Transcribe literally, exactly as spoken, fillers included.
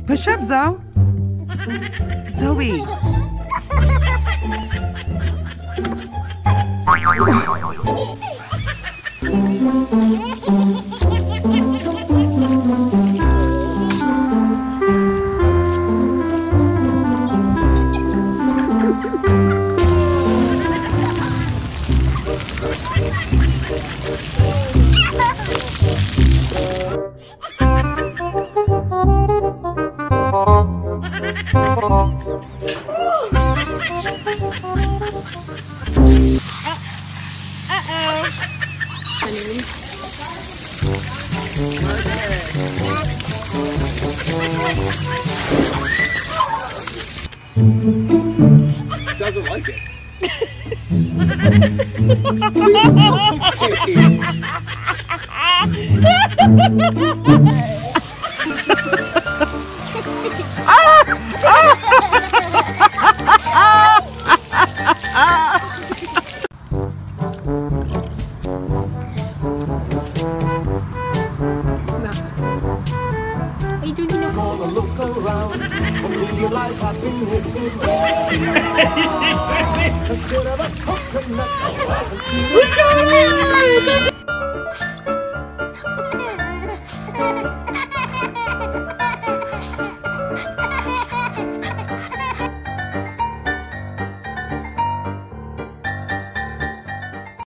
Push up, Zoe. Zoe. Doesn't like it. Are you drinking your Gonna look around and realize I've been missing. Consider the coconut and see the